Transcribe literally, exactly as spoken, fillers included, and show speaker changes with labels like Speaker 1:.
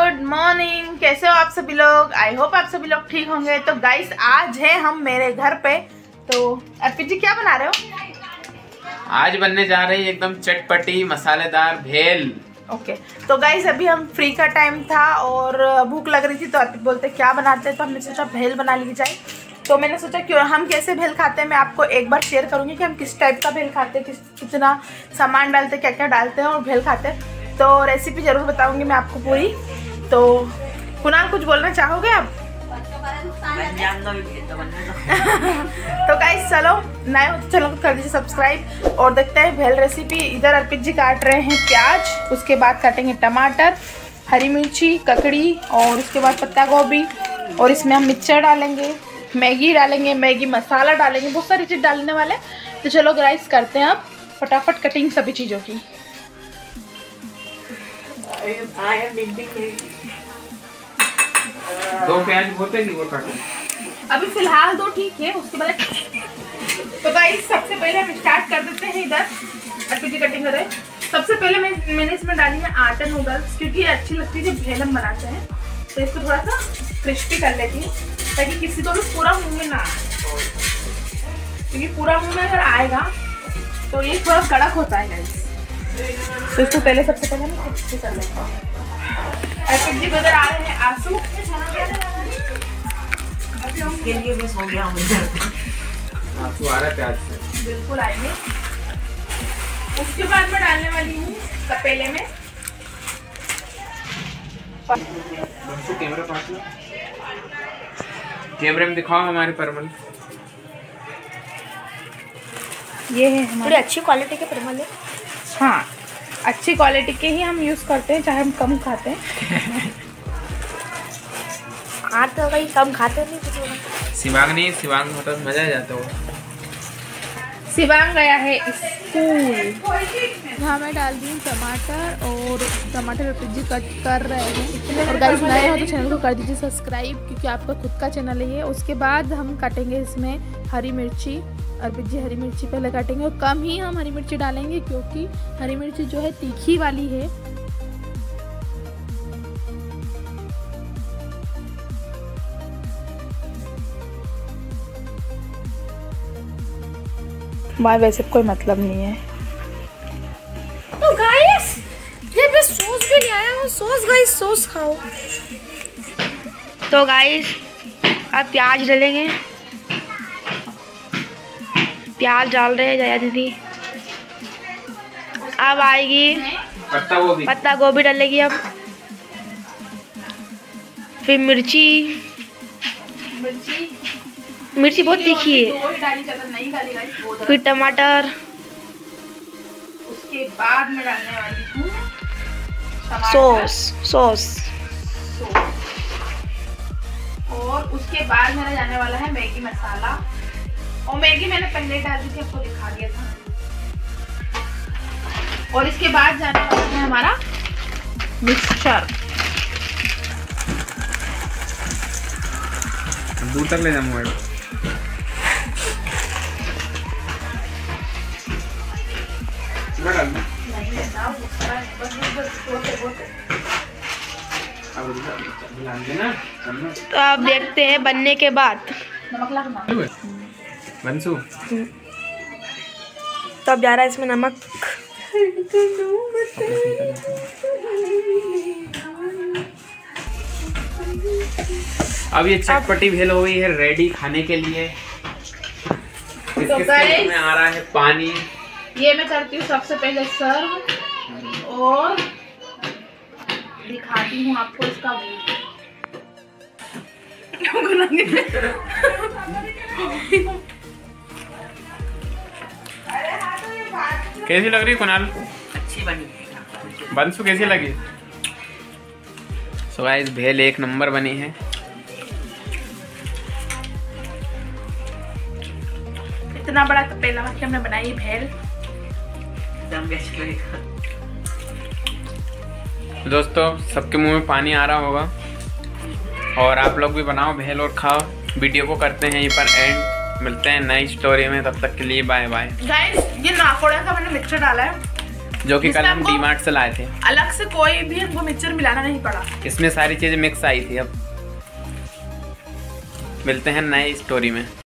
Speaker 1: Good morning, कैसे हो आप सभी लोग। आई होप आप सभी लोग ठीक होंगे। तो गाइस आज है हम मेरे घर पे। तो अर्पित जी क्या बना रहे हो?
Speaker 2: आज बनने जा रही है एकदम चटपटी मसालेदार भेल।
Speaker 1: Okay okay. तो गाइस अभी हम फ्री का टाइम था और भूख लग रही थी तो अर्पित बोलते क्या बनाते हैं, तो हमने सोचा भेल बना ली जाए। तो मैंने सोचा क्यों हम कैसे भेल खाते हैं मैं आपको एक बार शेयर करूंगी कि हम किस टाइप का भेल खाते हैं, किस कितना सामान डालते हैं, क्या क्या डालते हैं और भेल खाते हैं। तो रेसिपी ज़रूर बताऊंगी मैं आपको पूरी। तो कुणाल कुछ बोलना चाहोगे आप? तो गाइस चलो नए हो तो चलो कर दीजिए सब्सक्राइब और देखते हैं भेल रेसिपी। इधर अर्पित जी काट रहे हैं प्याज, उसके बाद काटेंगे टमाटर, हरी मिर्ची, ककड़ी और उसके बाद पत्ता गोभी और इसमें हम मिक्सचर डालेंगे, मैगी डालेंगे, मैगी मसाला डालेंगे, बहुत सारी चीज़ डालने वाले। तो चलो गाइस करते हैं अब फटाफट कटिंग सभी चीज़ों की।
Speaker 2: दो प्याज होते नहीं वो काटो
Speaker 1: अभी फिलहाल दो ठीक है, उसके बाद तो गाइस सबसे पहले हम स्टार्ट कर देते हैं। इधर अर्पित जी कटिंग करें। सबसे पहले मैं मैंने इसमें डाली है आटा नूडल्स, क्योंकि ये अच्छी लगती है जब भेल हम बनाते हैं। तो इसको थोड़ा सा क्रिस्पी कर लेती हूँ ताकि किसी को भी पूरा मुंह में ना आए, क्योंकि पूरा मुंह में अगर आएगा तो ये थोड़ा कड़क होता है गाइस। तो इसको पहले सबसे पहले हम क्रिस्पी कर लेते हैं। अर्पित जी उधर आ रहे हैं आंसू के लिए मिस हो गया मुझे।
Speaker 2: आंसू आ रहा है प्याज से,
Speaker 1: बिल्कुल आएंगे। उसके बाद मैं डालने वाली हूँ तपेले में
Speaker 2: कैमरा पास लो, कैमरे में दिखाओ हमारे परमल।
Speaker 1: ये है हमारी
Speaker 3: अच्छी क्वालिटी के परमल है।
Speaker 1: हाँ अच्छी क्वालिटी के ही हम यूज़ करते हैं, चाहे हम कम खाते हैं।
Speaker 3: हाँ तो कहीं कम खाते नहीं।
Speaker 2: शिवांग नहीं, शिवांग होता तो मजा आ जाता हो।
Speaker 1: शिवांग गया है स्कूल।
Speaker 4: यहाँ मैं डाल दी टमाटर और टमाटर अर्पित जी कट कर रहे हैं। और गाइस नए हो तो चैनल को कर दीजिए सब्सक्राइब, क्योंकि आपका खुद का चैनल है ये। उसके बाद हम काटेंगे इसमें हरी मिर्ची। अर्पित जी हरी मिर्ची पहले काटेंगे और कम ही हम हरी मिर्ची डालेंगे, क्योंकि हरी मिर्ची जो है तीखी वाली है।
Speaker 1: वहाँ वैसे कोई मतलब नहीं है।
Speaker 3: तो गाइस ये भी सॉस भी नहीं आया, वो सॉस गाइस सॉस खाओ। तो गाइस अब प्याज डालेंगे, प्याज डाल रहे हैं जया दीदी। अब आएगी
Speaker 2: पत्ता गोभी,
Speaker 3: पत्ता गोभी डालेगी अब, फिर मिर्ची
Speaker 1: मिर्ची
Speaker 3: मिर्ची बहुत तीखी है, फिर टमाटर,
Speaker 1: उसके बाद मैं डालने वाली हूँ
Speaker 3: सॉस सॉस
Speaker 1: और उसके बाद मेरा जाने वाला है मैगी मसाला। और मैगी मैंने पहले डाल दी थी, आपको दिखा दिया था। और इसके बाद जाने वाला है हमारा मिक्सचर।
Speaker 2: दूर तक ले जाऊंगा।
Speaker 3: तो आप देखते हैं बनने के बाद।
Speaker 2: बंसू
Speaker 3: तो अब जा रहा है इसमें नमक।
Speaker 2: अब ये चटपटी भेल हो गई है रेडी खाने के लिए। इसके साथ में आ रहा है पानी।
Speaker 1: ये मैं करती हूँ सबसे पहले सर्व और दिखाती हूँ आपको इसका व्यू।
Speaker 2: कैसी लग रही है कुणाल?
Speaker 1: अच्छी बनी।
Speaker 2: बंसू कैसी लगी? सो गाइस भेल एक नंबर बनी है।
Speaker 1: इतना बड़ा तपेला में हमने बनाई भेल।
Speaker 2: दोस्तों सबके मुंह में पानी आ रहा होगा और आप लोग भी बनाओ भेल और खाओ। वीडियो को करते हैं यहीं पर एंड। मिलते हैं नई स्टोरी में, तब तक के लिए बाय बाय।
Speaker 1: गाइस ये नाकोड़ा का मैंने मिक्सचर डाला है
Speaker 2: जो कि कल
Speaker 1: जिसमें
Speaker 2: हम
Speaker 1: हमको
Speaker 2: डीमार्ट से लाए थे।
Speaker 1: अलग से कोई भी हमको मिक्सचर मिलाना नहीं पड़ा।
Speaker 2: इसमें सारी चीजें मिक्स आई थी। अब मिलते हैं नए स्टोरी में।